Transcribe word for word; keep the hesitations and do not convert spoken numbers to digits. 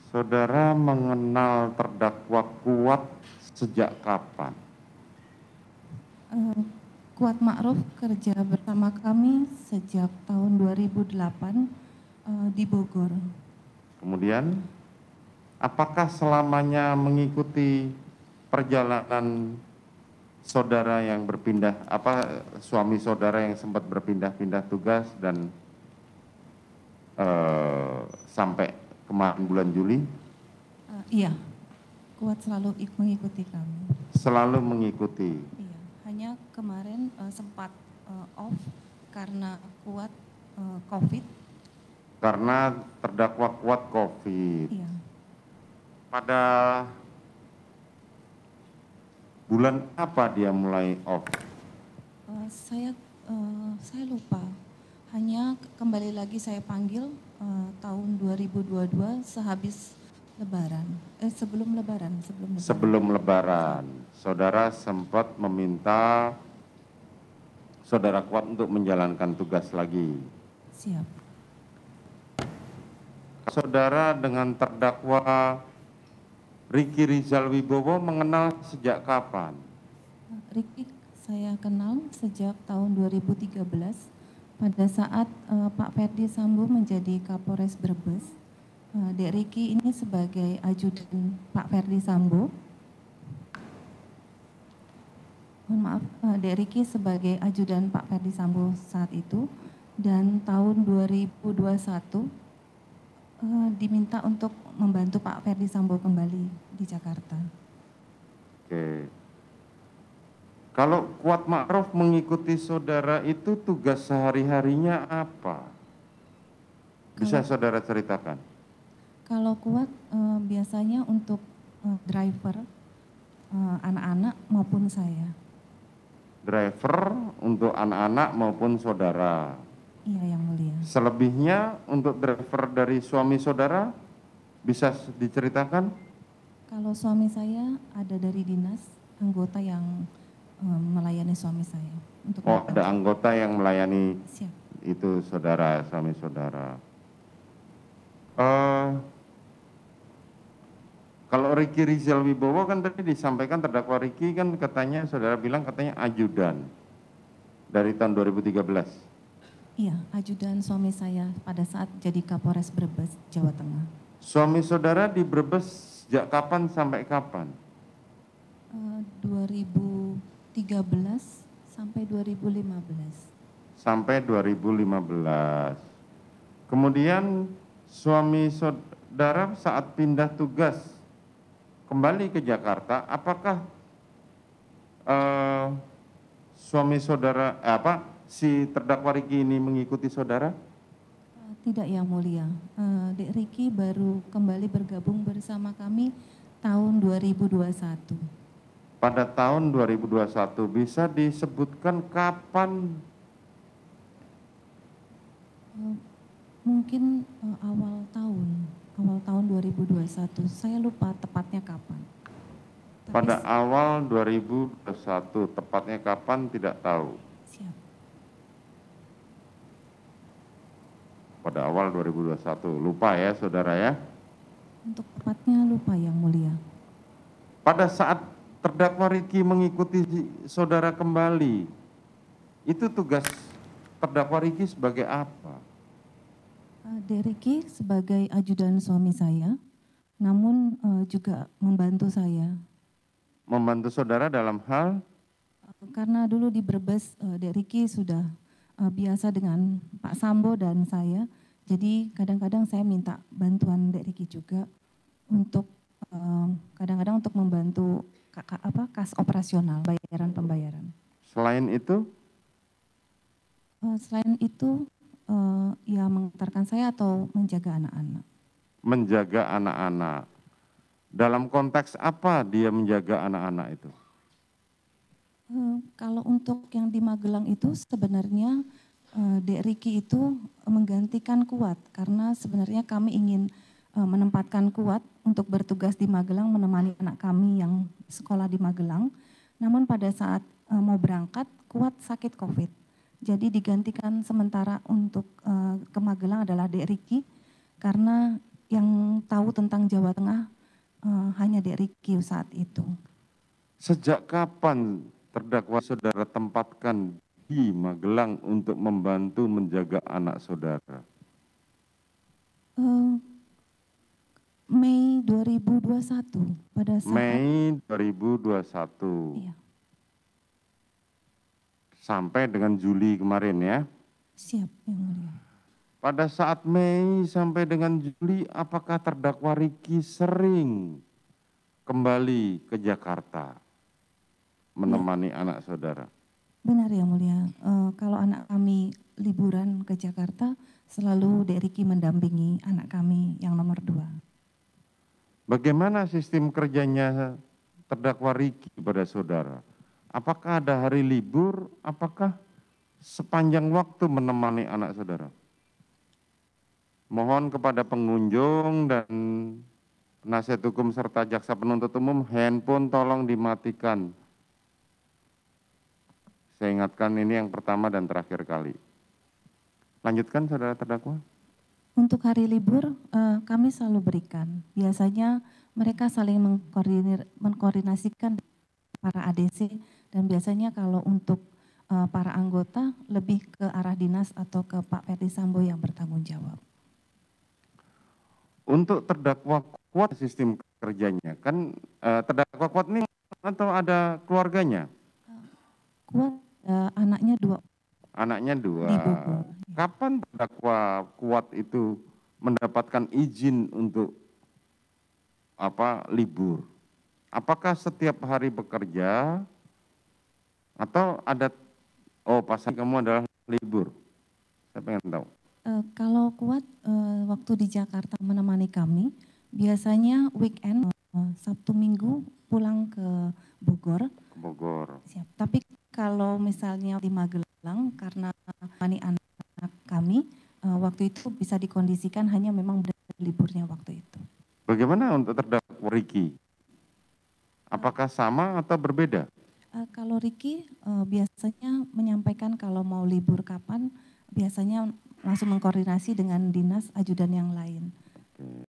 Saudara mengenal terdakwa Kuat sejak kapan? Uh, Kuat Ma'ruf kerja bersama kami sejak tahun dua ribu delapan uh, di Bogor. Kemudian, apakah selamanya mengikuti perjalanan saudara yang berpindah, apa suami saudara yang sempat berpindah-pindah tugas dan uh, sampai kemarin bulan Juli? Uh, iya, Kuat selalu mengikuti kami. Selalu mengikuti. Iya, hanya kemarin uh, sempat uh, off karena Kuat uh, COVID. Karena terdakwa Kuat COVID. Iya. Pada bulan apa dia mulai off? Uh, saya uh, saya lupa. Hanya kembali lagi saya panggil uh, tahun dua ribu dua puluh dua sehabis Lebaran. Eh sebelum Lebaran, sebelum Lebaran. Sebelum Lebaran, saudara sempat meminta saudara Kuat untuk menjalankan tugas lagi. Siap. Saudara dengan terdakwa Ricky Rizal Wibowo mengenal sejak kapan? Ricky saya kenal sejak tahun dua ribu tiga belas pada saat uh, Pak Ferdi Sambo menjadi Kapolres Brebes. Uh, Dek Ricky ini sebagai ajudan Pak Ferdi Sambo. Mohon maaf, uh, Dek Ricky sebagai ajudan Pak Ferdi Sambo saat itu, dan tahun dua ribu dua puluh satu uh, diminta untuk membantu Pak Ferdi Sambo kembali di Jakarta. Oke. Kalau Kuat Ma'ruf mengikuti saudara itu tugas sehari-harinya apa? Bisa Kalau, saudara ceritakan? Kalau Kuat uh, biasanya untuk uh, driver uh, anak-anak maupun saya. Driver untuk anak-anak maupun saudara. Iya, Yang Mulia. Selebihnya untuk driver dari suami saudara bisa diceritakan? Kalau suami saya ada dari dinas, anggota yang um, melayani suami saya. Untuk Oh, ada anggota yang melayani. Siap. Itu saudara, suami saudara. Uh, kalau Ricky Rizal Wibowo kan tadi disampaikan terdakwa Ricky kan katanya, saudara bilang katanya ajudan dari tahun dua ribu tiga belas. Iya, ajudan suami saya pada saat jadi Kapolres Brebes, Jawa Tengah. Suami saudara di Brebes sejak kapan sampai kapan? Uh, dua ribu tiga belas sampai dua ribu lima belas. Sampai dua ribu lima belas. Kemudian suami saudara saat pindah tugas kembali ke Jakarta, apakah uh, suami saudara eh, apa si terdakwa Ricky ini mengikuti saudara? Uh, tidak, Yang Mulia. Uh, Dek Ricky baru kembali bergabung bersama kami tahun dua ribu dua puluh satu. Pada tahun dua ribu dua puluh satu, bisa disebutkan kapan? Uh, mungkin uh, awal tahun, awal tahun dua ribu dua puluh satu. Saya lupa tepatnya kapan. Tapi Pada awal dua ribu dua puluh satu, tepatnya kapan tidak tahu. Siap. Pada awal dua ribu dua puluh satu, lupa ya saudara ya. Untuk tepatnya lupa, Yang Mulia. Pada saat terdakwa Ricky mengikuti saudara kembali, itu tugas terdakwa Ricky sebagai apa? Uh, Dek Ricky sebagai ajudan suami saya, namun uh, juga membantu saya. Membantu saudara dalam hal? Uh, karena dulu di Brebes, uh, Dek Ricky sudah uh, biasa dengan Pak Sambo dan saya, jadi kadang-kadang saya minta bantuan Dek Ricky juga untuk kadang-kadang uh, untuk membantu kakak apa kas operasional, bayaran pembayaran. Selain itu? Uh, selain itu, uh, ya mengantarkan saya atau menjaga anak-anak. Menjaga anak-anak. Dalam konteks apa dia menjaga anak-anak itu? Uh, kalau untuk yang di Magelang itu sebenarnya uh, Dek Ricky itu menggantikan Kuat, karena sebenarnya kami ingin uh, menempatkan Kuat untuk bertugas di Magelang menemani anak kami yang sekolah di Magelang. Namun pada saat uh, mau berangkat, Kuat sakit COVID. Jadi digantikan sementara untuk uh, ke Magelang adalah Dek Ricky, karena yang tahu tentang Jawa Tengah uh, hanya Dek Riki saat itu. Sejak kapan terdakwa saudara tempatkan di Magelang untuk membantu menjaga anak saudara? Uh, Mei dua ribu dua puluh satu pada saat Mei dua ribu dua puluh satu. Iya. Sampai dengan Juli kemarin ya. Siap, Yang Mulia. Pada saat Mei sampai dengan Juli, apakah terdakwa Riki sering kembali ke Jakarta menemani ya. Anak saudara? Benar Yang Mulia, uh, kalau anak kami liburan ke Jakarta, selalu Dek Riki mendampingi anak kami yang nomor dua. Bagaimana sistem kerjanya terdakwa Riki pada saudara? Apakah ada hari libur? Apakah sepanjang waktu menemani anak saudara? Mohon kepada pengunjung dan penasihat hukum serta jaksa penuntut umum, handphone tolong dimatikan. Saya ingatkan ini yang pertama dan terakhir kali. Lanjutkan saudara terdakwa. Untuk hari libur uh, kami selalu berikan. Biasanya mereka saling mengkoordinir, mengkoordinasikan para A D C dan biasanya kalau untuk uh, para anggota lebih ke arah dinas atau ke Pak Ferdi Sambo yang bertanggung jawab. Untuk terdakwa kuat sistem kerjanya, kan uh, terdakwa kuat ini atau ada keluarganya? Kuat uh, anaknya dua. Anaknya dua. Di Bogor. Kapan terdakwa kuat itu mendapatkan izin untuk apa libur? Apakah setiap hari bekerja atau ada oh pas kamu adalah libur? Saya pengen tahu. Uh, kalau kuat uh, waktu di Jakarta menemani kami, biasanya weekend uh, Sabtu Minggu pulang ke Bogor. Ke Bogor. Siap. Tapi kalau misalnya di Magelang karena menemani anak kami, uh, waktu itu bisa dikondisikan hanya memang liburnya waktu itu. Bagaimana untuk terdakwa Riki? Apakah sama atau berbeda? Uh, kalau Riki uh, biasanya menyampaikan kalau mau libur kapan, biasanya langsung mengkoordinasi dengan dinas ajudan yang lain.